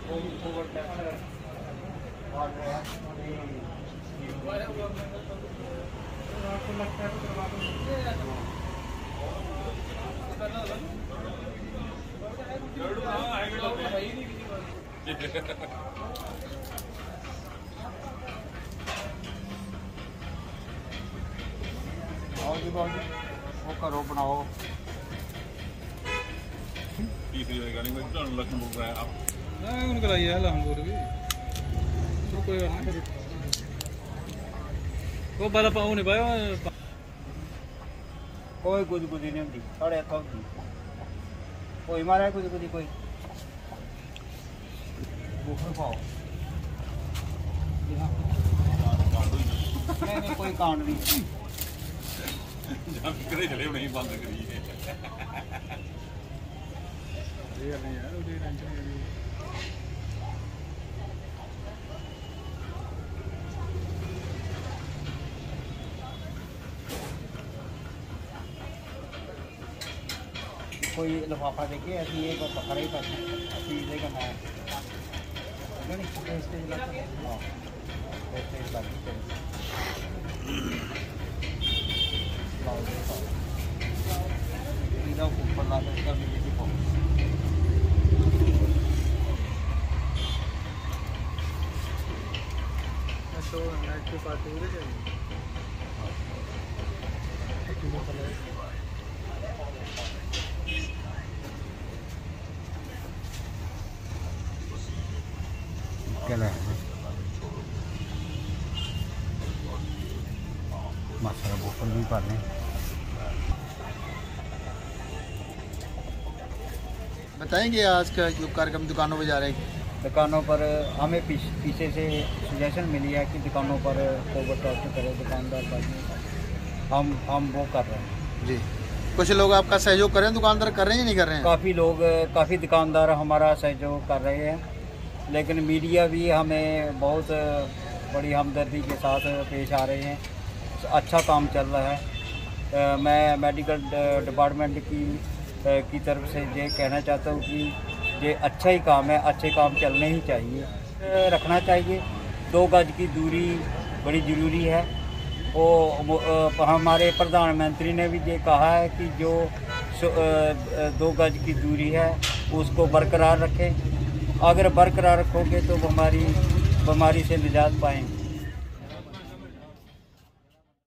वो करो बनाओ तीसरी गाड़ी में तो लखनऊ रहा है आप ना उनका लाइए लखनऊ भी तो कोई बात नहीं वो बाला पाऊ नहीं पाया कोई कुछ नहीं होती साढ़े अखा कोई मारा कुछ कोई बुखर पाओ नहीं कोई कांड नहीं करे चले नहीं बंद करिए ये नहीं यार वो टेंशन नहीं कोई लिफाफा देखिए ऐसी एक पकड़ा ही करना ऐसी देगा मैं नहीं स्टेज लगा हां स्टेज लगा इधर ऊपर ला के इसका वीडियो दिखाओ तो नाइट की पार्टी हो रही है मसाला बोतल भी पा लें। बताएंगे आज का जो कार्यक्रम दुकानों पर जा रहे हैं। दुकानों पर हमें पीछे से सजेशन मिली है कि दुकानों पर ओवर टॉक करें दुकानदार बाजी हम वो कर रहे हैं जी। कुछ लोग आपका सहयोग कर रहे हैं, दुकानदार कर रहे हैं या नहीं कर रहे हैं? काफ़ी दुकानदार हमारा सहयोग कर रहे हैं, लेकिन मीडिया भी हमें बहुत बड़ी हमदर्दी के साथ पेश आ रहे हैं। अच्छा काम चल रहा है। मैं मेडिकल डिपार्टमेंट की तरफ से ये कहना चाहता हूँ कि ये अच्छा ही काम है, अच्छे काम चलने ही चाहिए, रखना चाहिए। 2 गज की दूरी बड़ी ज़रूरी है। वो हमारे प्रधानमंत्री ने भी ये कहा है कि जो 2 गज की दूरी है उसको बरकरार रखें। अगर बरकरार रखोगे तो बीमारी से निजात पाएंगे।